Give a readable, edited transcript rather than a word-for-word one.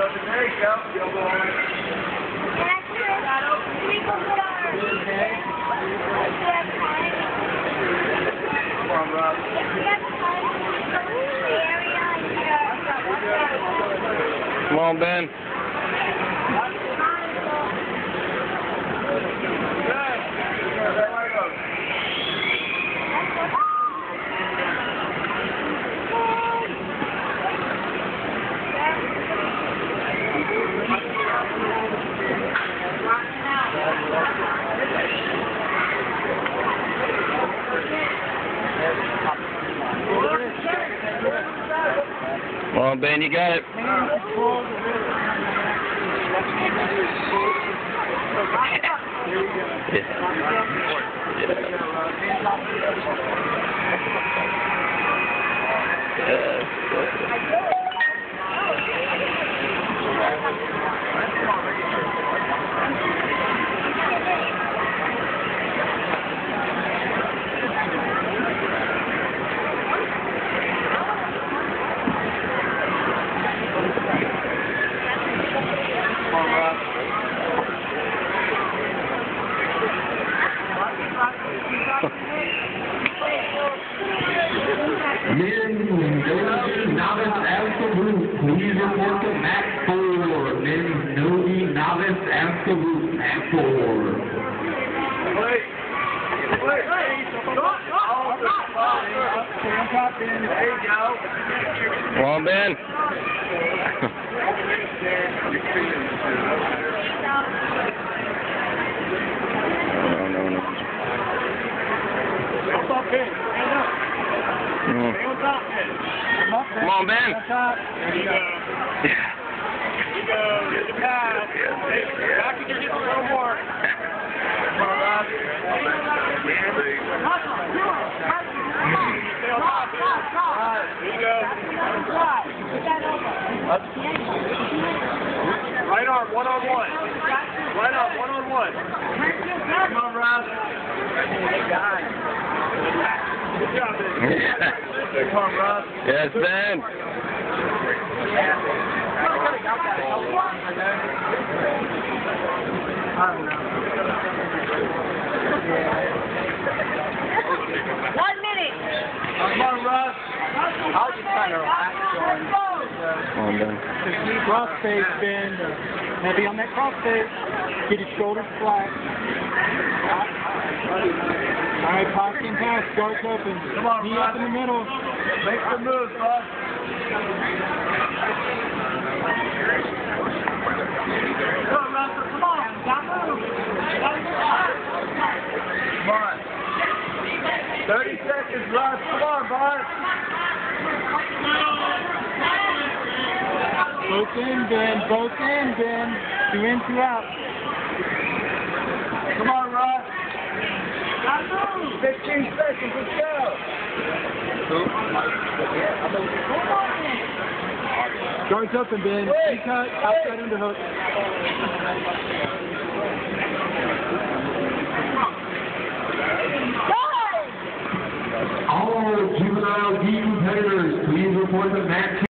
There you go. Come on, Rob. Come on, Ben. Come on, Ben, you got it. Men, novice absolute, please report to Mac 4. Men, novice absolute, Mac 4. Wait. There you go. Come on, Ben. No. Come on, Ben. There you go. Yeah. Get the pass. Back to get a little more. Come on, Rob. There you go. Right arm, one-on-one. Right arm, one-on-one. Come on, Rob. Good job, Ben. Come on, Rob. Yes, Ben. One minute. Come on, Rob. I'll just kind of relax on Come on, Ben. cross face bend. Heavy on that cross face. Get his shoulders flat. All right, pocket and pass. Guards open. Come on, Knee Rob. up in the middle. Make the move, bud. Come on, Russell. Come on. Come on. 30 seconds left. Come on, bud. Both in, Ben. Both in, Ben. 2 in, 2 out. Come on, Russ. 15 seconds. Let's go. Guards open, Ben. Cut. Outside underhook. All juvenile D competitors, please report to Mac